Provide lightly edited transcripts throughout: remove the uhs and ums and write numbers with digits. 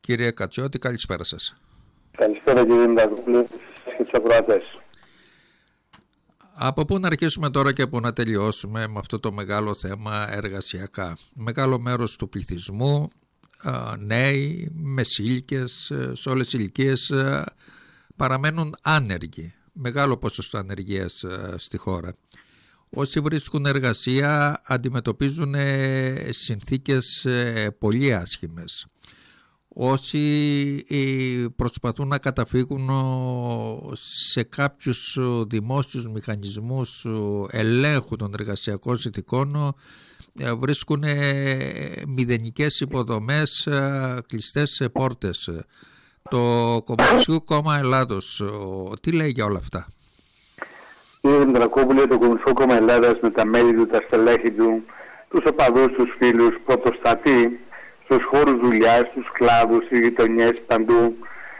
Κύριε Κατσιώτη, καλησπέρα σας. Καλησπέρα κύριε Μητρακόπουλε και τους ακροατές. Από πού να αρχίσουμε τώρα και πού να τελειώσουμε με αυτό το μεγάλο θέμα εργασιακά? Μεγάλο μέρος του πληθυσμού, νέοι, μεσήλικες, σε όλες τις ηλικίες παραμένουν άνεργοι. Μεγάλο ποσοστό ανεργίας στη χώρα. Όσοι βρίσκουν εργασία αντιμετωπίζουν συνθήκες πολύ άσχημες. Όσοι προσπαθούν να καταφύγουν σε κάποιους δημόσιους μηχανισμούς ελέγχου των εργασιακών συνθηκών βρίσκουν μηδενικές υποδομές, κλειστές πόρτες. Το Κομμουνιστικό Κόμμα Ελλάδος τι λέει για όλα αυτά? Κύριε Μητρακόπουλε, το Κομμουνιστικό Κόμμα Ελλάδας με τα μέλη του, τα στελέχη του, τους οπαδούς, τους φίλους, πρωτοστατεί στους χώρους δουλειάς, στους κλάδους, στις γειτονιές, παντού,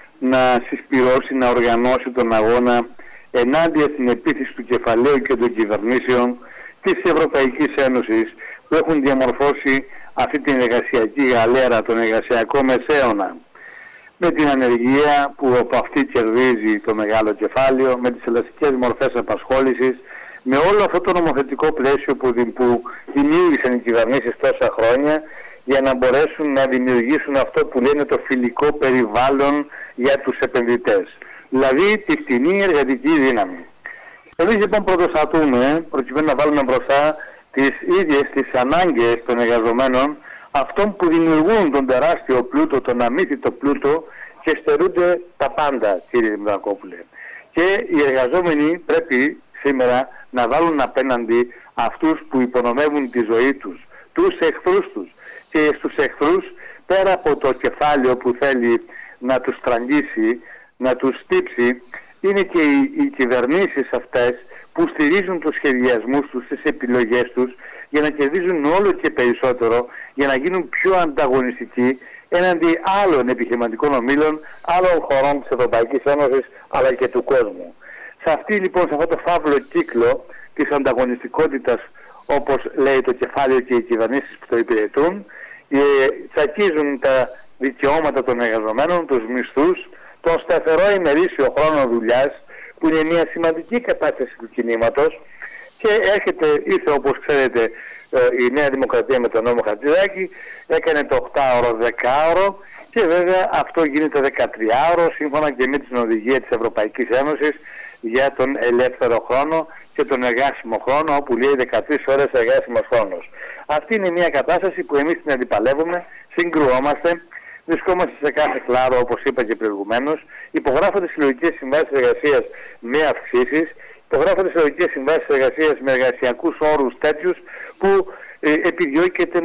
να συσπυρώσει, να οργανώσει τον αγώνα ενάντια στην επίθεση του κεφαλαίου και των κυβερνήσεων της Ευρωπαϊκής Ένωσης που έχουν διαμορφώσει αυτή την εργασιακή γαλέρα, τον εργασιακό μεσαίωνα. Με την ανεργία που από αυτή κερδίζει το μεγάλο κεφάλαιο, με τις ελαστικές μορφές απασχόλησης, με όλο αυτό το νομοθετικό πλαίσιο που δημιούργησαν οι κυβερνήσεις τόσα χρόνια για να μπορέσουν να δημιουργήσουν αυτό που λένε το φιλικό περιβάλλον για τους επενδυτές. Δηλαδή τη φτηνή εργατική δύναμη. Εμείς λοιπόν πρωτοστατούμε προκειμένου να βάλουμε μπροστά τις ίδιες τις ανάγκες των εργαζομένων, αυτών που δημιουργούν τον τεράστιο πλούτο, τον αμύθιτο πλούτο και στερούνται τα πάντα, κύριε Μητρακόπουλε. Και οι εργαζόμενοι πρέπει σήμερα να βάλουν απέναντι αυτούς που υπονομεύουν τη ζωή τους, τους εχθρούς τους. Και στους εχθρούς, πέρα από το κεφάλαιο που θέλει να τους τραγγίσει, να τους στύψει, είναι και οι κυβερνήσεις αυτές που στηρίζουν τους σχεδιασμούς τους, τις επιλογές τους, για να κερδίζουν όλο και περισσότερο, για να γίνουν πιο ανταγωνιστικοί έναντι άλλων επιχειρηματικών ομίλων, άλλων χωρών της Ευρωπαϊκής Ένωσης, αλλά και του κόσμου. Σε αυτό το φαύλο κύκλο της ανταγωνιστικότητας, όπως λέει το κεφάλαιο και οι κυβερνήσεις που το υπηρετούν, τσακίζουν τα δικαιώματα των εργαζομένων, τους μισθούς, τον σταθερό ημερήσιο χρόνο δουλειάς, που είναι μια σημαντική κατάσταση του κινήματος, και ήρθε όπως ξέρετε η Νέα Δημοκρατία με τον νόμο Χατζηδάκη, έκανε το 8ωρο, 10ωρο, και βέβαια αυτό γίνεται 13ωρο σύμφωνα και με την οδηγία της Ευρωπαϊκής Ένωσης για τον ελεύθερο χρόνο και τον εργάσιμο χρόνο, όπου λέει 13 ώρες εργάσιμος χρόνος. Αυτή είναι μια κατάσταση που εμείς την αντιπαλεύουμε, συγκρουόμαστε, βρισκόμαστε σε κάθε κλάδο, όπως είπα και προηγουμένως, υπογράφονται συλλογικές συμβάσεις εργασίας με αυξήσεις, υπογράφονται συλλογικές συμβάσεις εργασίας με εργασιακούς όρους τέτοιους που επιδιώκεται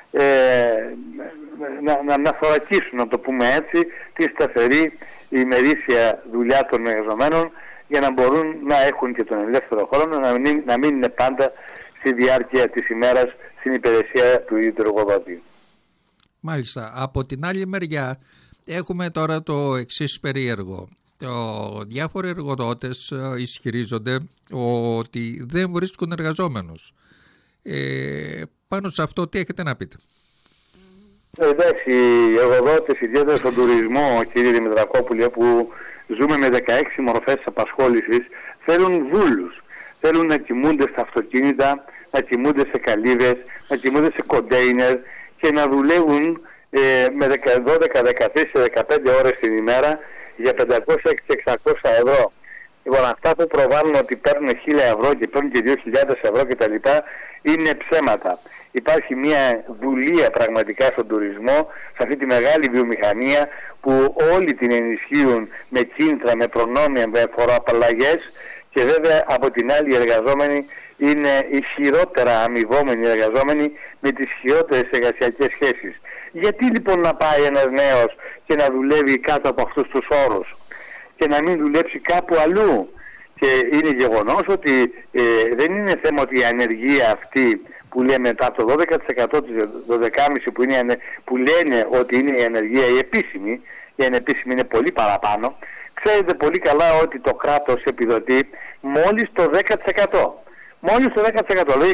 να θωρακίσουν, να το πούμε έτσι, τη σταθερή ημερήσια δουλειά των εργαζομένων, για να μπορούν να έχουν και τον ελεύθερο χρόνο, να μην είναι πάντα στη διάρκεια της ημέρας στην υπηρεσία του ίδιου εργοδότη. Μάλιστα. Από την άλλη μεριά έχουμε τώρα το εξής περίεργο. Διάφοροι εργοδότες ισχυρίζονται ότι δεν βρίσκουν εργαζόμενους. Πάνω σε αυτό τι έχετε να πείτε? Εντάξει, οι εργοδότες, ιδιαίτερα στον τουρισμό, κύριε Δημητρακόπουλε, που ζούμε με 16 μορφές απασχόλησης, θέλουν δούλους. Θέλουν να κοιμούνται στα αυτοκίνητα, να κοιμούνται σε καλύβες, να κοιμούνται σε κοντέινερ και να δουλεύουν με 12, 13, 15 ώρες την ημέρα για 500 και 600 ευρώ. Λοιπόν, αυτά που προβάλλουν ότι παίρνουν 1.000 ευρώ και παίρνουν και 2.000 ευρώ κτλ. Είναι ψέματα. Υπάρχει μια δουλεία πραγματικά στον τουρισμό, σε αυτή τη μεγάλη βιομηχανία που όλοι την ενισχύουν με κίνητρα, με προνόμια, με φοροαπαλλαγές, και βέβαια από την άλλη οι εργαζόμενοι είναι ισχυρότερα αμοιβόμενοι εργαζόμενοι με τις ισχυρότερες εργασιακές σχέσεις. Γιατί λοιπόν να πάει ένας νέος και να δουλεύει κάτω από αυτούς τους όρους και να μην δουλέψει κάπου αλλού? Και είναι γεγονός ότι δεν είναι θέμα ότι η ανεργία αυτή που λέμε από το 12% της 12,5% που λένε ότι είναι η ανεργία η επίσημη, η ανεπίσημη είναι πολύ παραπάνω. Ξέρετε πολύ καλά ότι το κράτος επιδοτεί μόλις το 10%. Μόλις το 10%, δηλαδή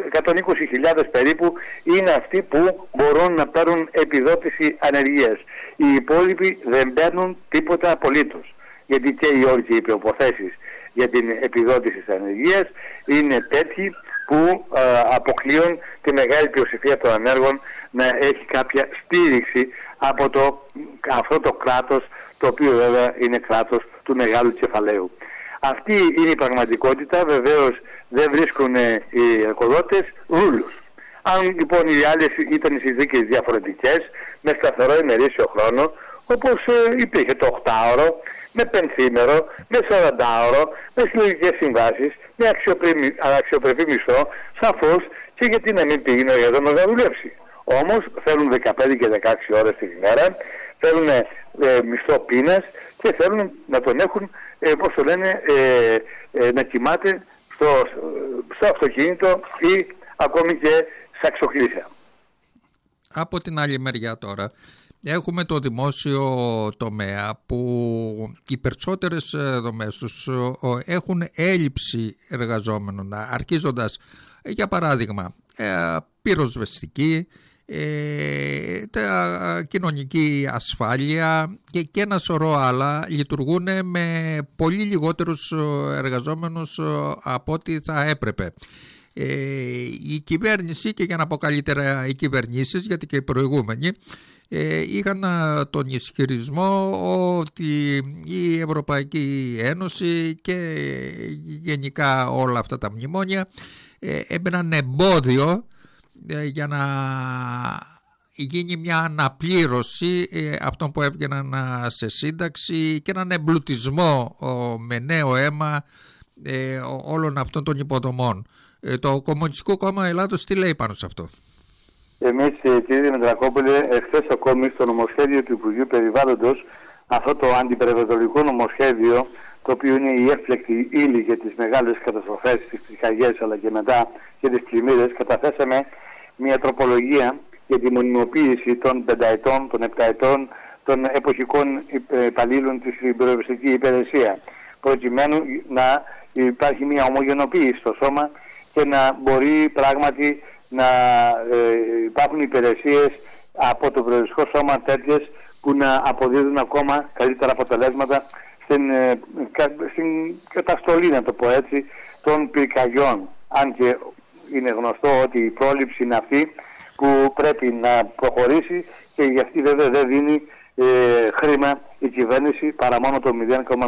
120.000 περίπου είναι αυτοί που μπορούν να παίρνουν επιδότηση ανεργίας. Οι υπόλοιποι δεν παίρνουν τίποτα απολύτως. Γιατί και οι όροι και οι προϋποθέσεις για την επιδότηση της ανεργίας είναι τέτοιοι που αποκλείουν τη μεγάλη πλειοψηφία των ανέργων να έχει κάποια στήριξη από αυτό το κράτος, το οποίο βέβαια είναι κράτος του μεγάλου κεφαλαίου. Αυτή είναι η πραγματικότητα. Βεβαίως δεν βρίσκουν οι εργοδότες ρούλους. Αν λοιπόν οι άλλες ήταν οι συνθήκες διαφορετικές, με σταθερό ημερήσιο χρόνο, όπως υπήρχε το 8ωρο, με πενθήμερο, με 40ωρο, με συλλογικές συμβάσεις, με αξιοπρεπή μισθό, σαφώς και γιατί να μην πήγαινε ο εργαζόμενος να δουλέψει. Όμως θέλουν 15 και 16 ώρες την ημέρα, θέλουν μισθό πείνας και θέλουν να τον έχουν, πώς το λένε, να κοιμάται στο αυτοκίνητο ή ακόμη και σε αξιοχρήσια. Από την άλλη μεριά τώρα έχουμε το δημόσιο τομέα που οι περισσότερες δομές τους έχουν έλλειψη εργαζόμενων, αρχίζοντας για παράδειγμα πυροσβεστική, κοινωνική ασφάλεια και ένα σωρό άλλα λειτουργούν με πολύ λιγότερους εργαζόμενους από ό,τι θα έπρεπε. Η κυβέρνηση, και για να πω καλύτερα οι κυβερνήσεις, γιατί και οι προηγούμενοι είχαν τον ισχυρισμό ότι η Ευρωπαϊκή Ένωση και γενικά όλα αυτά τα μνημόνια έμπαιναν εμπόδιο για να γίνει μια αναπλήρωση αυτών που έβγαιναν σε σύνταξη και έναν εμπλουτισμό με νέο αίμα όλων αυτών των υποδομών. Το Κομμουνιστικό Κόμμα Ελλάδος τι λέει πάνω σε αυτό? Εμείς, κύριε Δημητρακόπουλε, εχθές ακόμη στο νομοσχέδιο του Υπουργείου Περιβάλλοντος, αυτό το αντιπεριβαλλοντικό νομοσχέδιο, το οποίο είναι η έφλεκτη ύλη για τις μεγάλες καταστροφές, τις πυρκαγιές αλλά και μετά και τις πλημμύρες, καταθέσαμε μια τροπολογία για τη μονιμοποίηση των 5 ετών, των 7 ετών, των εποχικών υπαλλήλων της πυροσβεστική υπηρεσία, προκειμένου να υπάρχει μια ομογενοποίηση στο σώμα και να μπορεί πράγματι να υπάρχουν υπηρεσίες από το πυροσβεστικό σώμα τέτοιες που να αποδίδουν ακόμα καλύτερα αποτελέσματα στην καταστολή, να το πω έτσι, των πυρκαγιών. Αν και είναι γνωστό ότι η πρόληψη είναι αυτή που πρέπει να προχωρήσει και γι' αυτή βέβαια δεν δίνει χρήμα η κυβέρνηση παρά μόνο το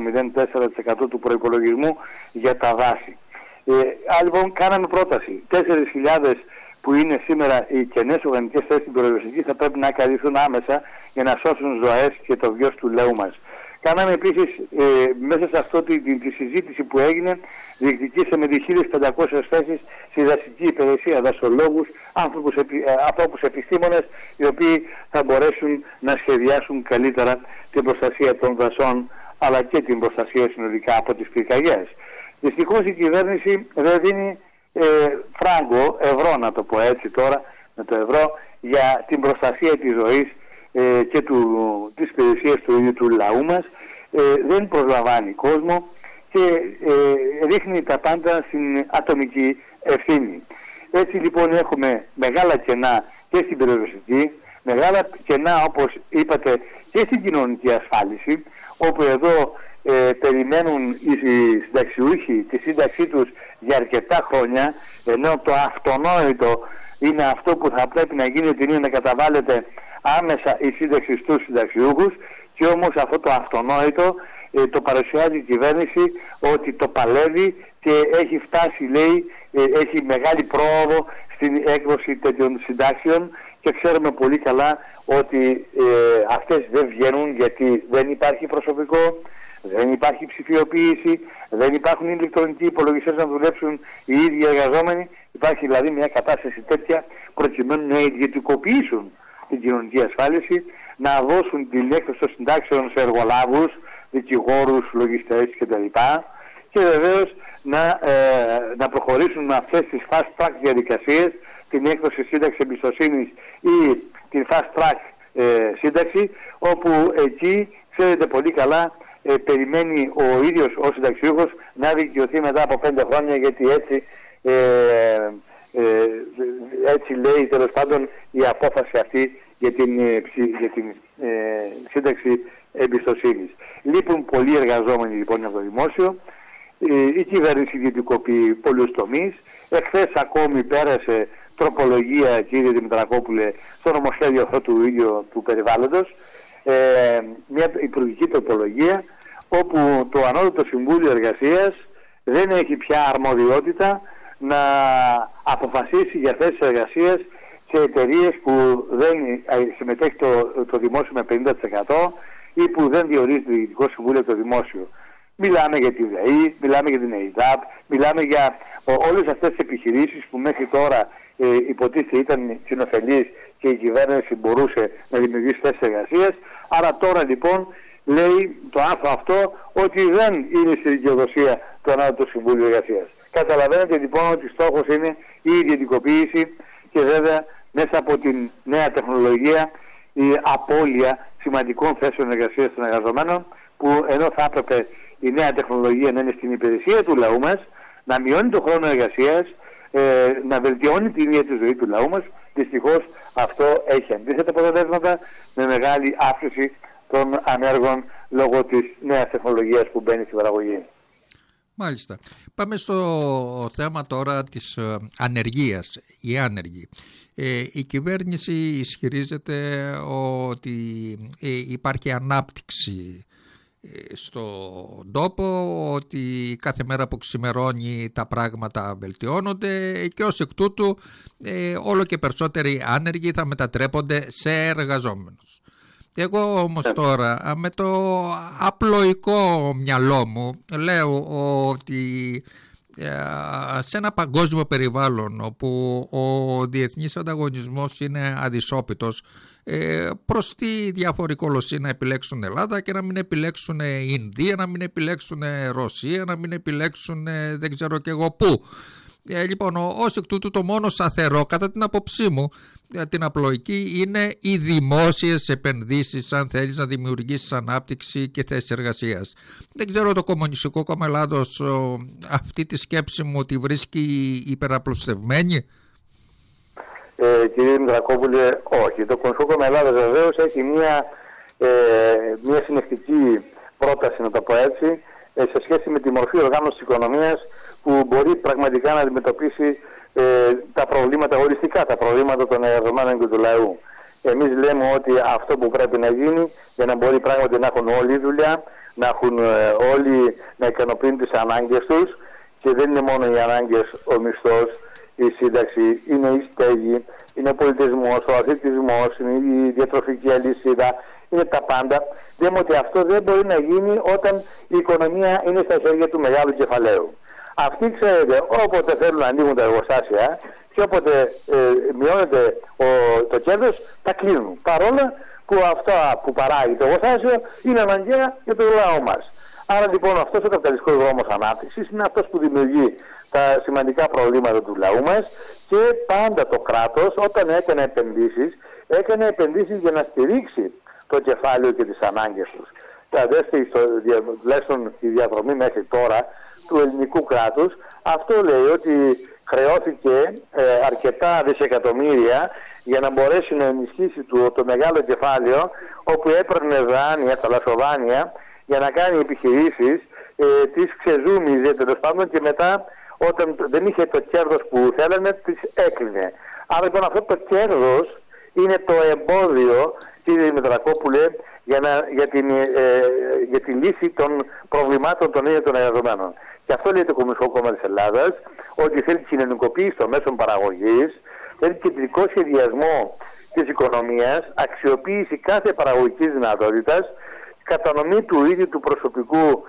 0,04% του προϋπολογισμού για τα δάση. Λοιπόν, κάναμε πρόταση. 4.000 που είναι σήμερα οι κενές οργανικές θέσεις στην πυροσβεστική θα πρέπει να καλυφθούν άμεσα για να σώσουν ζωές και το βιός του λαού μας. Κάναμε επίσης μέσα σε αυτό τη συζήτηση που έγινε, διεκδικήσαμε 1.500 θέσεις στη δασική υπηρεσία, δασολόγους, ανθρώπους επιστήμονες, οι οποίοι θα μπορέσουν να σχεδιάσουν καλύτερα την προστασία των δασών αλλά και την προστασία συνολικά από τις πυρκαγιές. Δυστυχώς η κυβέρνηση δεν δίνει φράγκο, ευρώ να το πω έτσι τώρα, με το ευρώ, για την προστασία της ζωής και της υπηρεσίας του ίδιου του λαού μας. Δεν προσλαμβάνει κόσμο και ρίχνει τα πάντα στην ατομική ευθύνη. Έτσι λοιπόν έχουμε μεγάλα κενά και στην πυροσβεστική, μεγάλα κενά όπως είπατε και στην κοινωνική ασφάλιση, όπου εδώ περιμένουν οι συνταξιούχοι τη σύνταξή τους για αρκετά χρόνια, ενώ το αυτονόητο είναι αυτό που θα πρέπει να γίνει, ότι είναι να καταβάλλεται άμεσα η σύνταξη στους συνταξιούχους, και όμως αυτό το αυτονόητο το παρουσιάζει η κυβέρνηση ότι το παλεύει και έχει φτάσει, λέει, έχει μεγάλη πρόοδο στην έκδοση τέτοιων συντάξεων, και ξέρουμε πολύ καλά ότι αυτές δεν βγαίνουν γιατί δεν υπάρχει προσωπικό, δεν υπάρχει ψηφιοποίηση, δεν υπάρχουν ηλεκτρονικοί υπολογιστές να δουλέψουν οι ίδιοι εργαζόμενοι. Υπάρχει δηλαδή μια κατάσταση τέτοια προκειμένου να ιδιωτικοποιήσουν την κοινωνική ασφάλιση, να δώσουν την έκδοση των συντάξεων σε εργολάβους, δικηγόρους, λογιστές κτλ. Και βεβαίως να προχωρήσουν με αυτές τις fast track διαδικασίες, την έκδοση σύνταξη εμπιστοσύνης ή την fast track σύνταξη, όπου εκεί ξέρετε πολύ καλά περιμένει ο ίδιος ο συνταξιούχος να δικαιωθεί μετά από 5 χρόνια, γιατί έτσι λέει τέλος πάντων η απόφαση αυτή για την σύνταξη εμπιστοσύνης. Λείπουν πολλοί εργαζόμενοι λοιπόν από το δημόσιο. Η κυβέρνηση ιδιωτικοποιεί πολλούς τομείς. Εχθές ακόμη πέρασε τροπολογία, κύριε Δημητρακόπουλε, στο νομοσχέδιο αυτό του ίδιου του περιβάλλοντος, μια υπουργική τροπολογία, όπου το Ανώτατο Συμβούλιο Εργασίας δεν έχει πια αρμοδιότητα να αποφασίσει για θέσεις εργασίας σε εταιρείες που δεν συμμετέχει το δημόσιο με 50% ή που δεν διορίζει το Διοικητικό Συμβούλιο το δημόσιο. Μιλάμε για τη ΔΕΗ, μιλάμε για την ΕΙΔΑΠ, μιλάμε για όλες αυτές τις επιχειρήσεις που μέχρι τώρα υποτίθεται ήταν συνοφελείς και η κυβέρνηση μπορούσε να δημιουργήσει θέσεις εργασίας. Άρα τώρα λοιπόν λέει το άρθρο αυτό ότι δεν είναι στη δικαιοδοσία του Ανώτατου Συμβούλου Εργασίας. Καταλαβαίνετε λοιπόν ότι στόχος είναι η ιδιωτικοποίηση και βέβαια μέσα από την νέα τεχνολογία η απώλεια σημαντικών θέσεων εργασίας των εργαζομένων, που ενώ θα έπρεπε η νέα τεχνολογία να είναι στην υπηρεσία του λαού μας, να μειώνει το χρόνο εργασίας, να βελτιώνει την ίδια τη ζωή του λαού μας, δυστυχώς αυτό έχει αντίθετα αποτελέσματα, με μεγάλη αύξηση των ανέργων λόγω της νέας τεχνολογίας που μπαίνει στην παραγωγή. Μάλιστα. Πάμε στο θέμα τώρα της ανεργίας. Οι άνεργοι. Η κυβέρνηση ισχυρίζεται ότι υπάρχει ανάπτυξη στον τόπο, ότι κάθε μέρα που ξημερώνει τα πράγματα βελτιώνονται και ως εκ τούτου όλο και περισσότεροι άνεργοι θα μετατρέπονται σε εργαζόμενους. Εγώ όμως τώρα με το απλοϊκό μυαλό μου λέω ότι σε ένα παγκόσμιο περιβάλλον όπου ο διεθνής ανταγωνισμός είναι αδυσόπιτος, προς τι διαφορικόλωση να επιλέξουν Ελλάδα και να μην επιλέξουν Ινδία, να μην επιλέξουν Ρωσία, να μην επιλέξουν δεν ξέρω και εγώ πού. Λοιπόν, ως εκ τούτου το μόνο σταθερό κατά την απόψή μου, την απλοϊκή, είναι οι δημόσιες επενδύσεις αν θέλεις να δημιουργήσεις ανάπτυξη και θέσεις εργασίας. Δεν ξέρω το Κομμουνιστικό Κόμμα Ελλάδος αυτή τη σκέψη μου τη βρίσκει υπεραπλουστευμένη. Κύριε Δημητρακόπουλε, όχι. Το Κομμουνιστικό Κόμμα Ελλάδος βεβαίως έχει μια συνεχτική πρόταση, να το πω έτσι, σε σχέση με τη μορφή οργάνωσης της οικονομίας που μπορεί πραγματικά να αντιμετωπίσει τα προβλήματα, οριστικά τα προβλήματα των εργαζομένων και του λαού. Εμείς λέμε ότι αυτό που πρέπει να γίνει για να μπορεί πράγματι να έχουν όλοι δουλειά, να έχουν όλοι να ικανοποιούν τις ανάγκες τους, και δεν είναι μόνο οι ανάγκες ο μισθός, η σύνταξη, είναι η στέγη, είναι ο πολιτισμός, ο αθλητισμός, είναι η διατροφική αλυσίδα, είναι τα πάντα. Λέμε ότι αυτό δεν μπορεί να γίνει όταν η οικονομία είναι στα χέρια του μεγάλου κεφαλαίου. Αυτοί, ξέρετε, όποτε θέλουν να ανοίγουν τα εργοστάσια και όποτε μειώνεται το κέρδος, τα κλείνουν. Παρόλα που αυτά που παράγει το εργοστάσιο είναι αναγκαία για το λαό μας. Άρα λοιπόν αυτός ο καπιταλιστικός δρόμος ανάπτυξης είναι αυτός που δημιουργεί τα σημαντικά προβλήματα του λαού μας, και πάντα το κράτος όταν έκανε επενδύσεις για να στηρίξει το κεφάλαιο και τις ανάγκες τους. Τουλάχιστον η διαδρομή μέχρι τώρα του ελληνικού κράτους αυτό λέει, ότι χρεώθηκε αρκετά δισεκατομμύρια για να μπορέσει να ενισχύσει το μεγάλο κεφάλαιο, όπου έπαιρνε δάνεια, θαλασσοδάνεια, για να κάνει επιχειρήσεις, τις ξεζούμιζε τέλος πάντων, και μετά όταν δεν είχε το κέρδος που θέλανε τις έκλεινε. Άρα λοιπόν αυτό το κέρδος είναι το εμπόδιο, κύριε Δημητρακόπουλε, για τη λύση των προβλημάτων των ίδιων των εργαζομένων. Και αυτό λέει το Κομμουνιστικό Κόμμα της Ελλάδας, ότι θέλει κοινωνικοποίηση των μέσων παραγωγής, θέλει κεντρικό σχεδιασμό της οικονομίας, αξιοποίηση κάθε παραγωγικής δυνατότητας, κατανομή του ίδιου του προσωπικού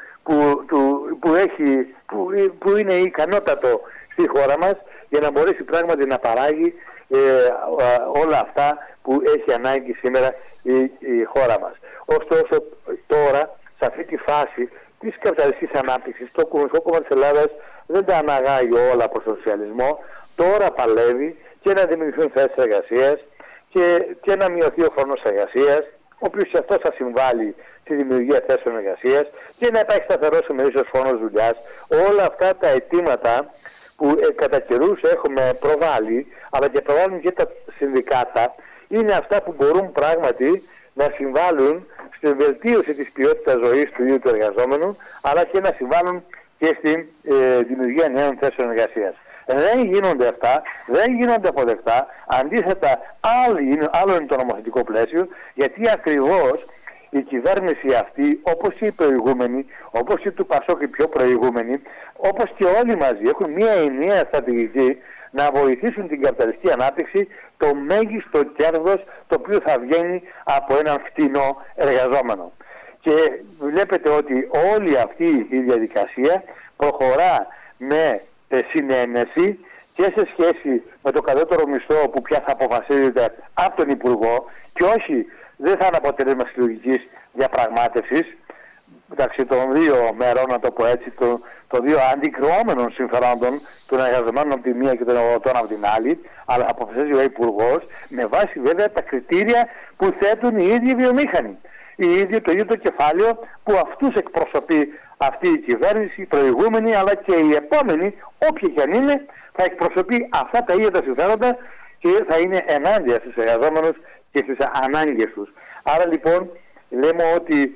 που είναι ικανότατο στη χώρα μας, για να μπορέσει πράγματι να παράγει όλα αυτά που έχει ανάγκη σήμερα η χώρα μας. Ωστόσο τώρα, σε αυτή τη φάση της καπιταλιστικής ανάπτυξης, το Κομμουνιστικό Κόμμα της Ελλάδας δεν τα αναγάγει όλα προς τον σοσιαλισμό. Τώρα παλεύει και να δημιουργηθούν θέσεις εργασίας και να μειωθεί ο χρόνος εργασίας, ο οποίος και αυτό θα συμβάλλει στη δημιουργία θέσεων εργασίας, και να υπάρχει σταθερός ημερήσιος χρόνος δουλειάς. Όλα αυτά τα αιτήματα που κατά καιρούς έχουμε προβάλει, αλλά και προβάλλουν και τα συνδικάτα, είναι αυτά που μπορούν πράγματι να συμβάλλουν στην βελτίωση της ποιότητας ζωής του ίδιου του εργαζόμενου, αλλά και να συμβάλλουν και στην δημιουργία νέων θέσεων εργασίας. Δεν γίνονται αυτά, δεν γίνονται αποδεκτά. Αντίθετα, άλλο είναι το νομοθετικό πλαίσιο, γιατί ακριβώς η κυβέρνηση αυτή, όπως η προηγούμενη, όπως η του Πασόκ η πιο προηγούμενη, όπως και όλοι μαζί, έχουν μια ενιαία στρατηγική να βοηθήσουν την καπιταλιστική ανάπτυξη, το μέγιστο κέρδος το οποίο θα βγαίνει από έναν φτηνό εργαζόμενο. Και βλέπετε ότι όλη αυτή η διαδικασία προχωρά με συνένεση και σε σχέση με το κατώτερο μισθό που πια θα αποφασίζεται από τον Υπουργό και όχι, δεν θα είναι αποτέλεσμα συλλογικής διαπραγμάτευσης μεταξύ των δύο μερών, να το πω έτσι, των δύο αντικρουόμενων συμφερόντων των εργαζομένων από τη μία και των εργοδοτών από την άλλη, αλλά αποφασίζει ο Υπουργός με βάση βέβαια τα κριτήρια που θέτουν οι ίδιοι βιομήχανοι. Το ίδιο το κεφάλαιο που αυτούς εκπροσωπεί αυτή η κυβέρνηση, η προηγούμενη αλλά και η επόμενη, όποια και αν είναι, θα εκπροσωπεί αυτά τα ίδια τα συμφέροντα και θα είναι ενάντια στους εργαζόμενους και στις ανάγκες τους. Άρα λοιπόν λέμε ότι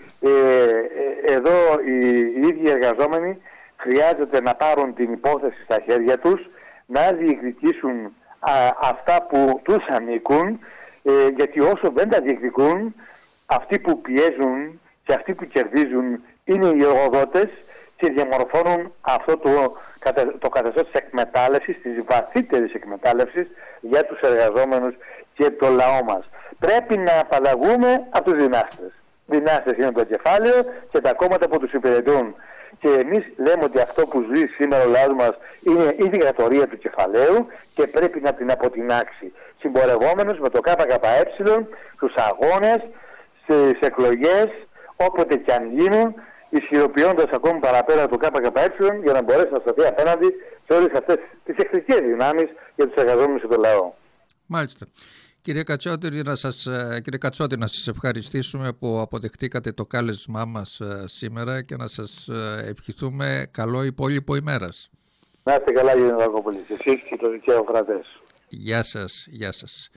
εδώ οι ίδιοι εργαζόμενοι χρειάζεται να πάρουν την υπόθεση στα χέρια τους, να διεκδικήσουν αυτά που τους ανήκουν, γιατί όσο δεν τα διεκδικούν, αυτοί που πιέζουν και αυτοί που κερδίζουν είναι οι εργοδότες και διαμορφώνουν αυτό το καθεστώς της εκμετάλλευσης, της βαθύτερης εκμετάλλευσης για τους εργαζόμενους και το λαό μας. Πρέπει να απαλλαγούμε από τους δυνάστες. Δυνάστες είναι το κεφάλαιο και τα κόμματα που τους υπηρετούν. Και εμείς λέμε ότι αυτό που ζει σήμερα ο λαός μας είναι η δικτατορία του κεφαλαίου και πρέπει να την αποτινάξει. Συμπορευόμενος με το ΚΚΕ στους αγώνες, στις εκλογές, όποτε και αν γίνουν, ισχυροποιώντας ακόμη παραπέρα το ΚΚΕ για να μπορέσει να σταθεί απέναντι σε όλες αυτές τις εχθρικές δυνάμεις για τους εργαζόμενους και το λαό. Μάλιστα. Κύριε Κατσότη, να σας ευχαριστήσουμε που αποδεχτήκατε το κάλεσμά μας σήμερα και να σας ευχηθούμε καλό υπόλοιπο ημέρας. Να είστε καλά, κύριε Ναρκόπουλη, εσείς και το δικαίωμα κρατές. Γεια σας.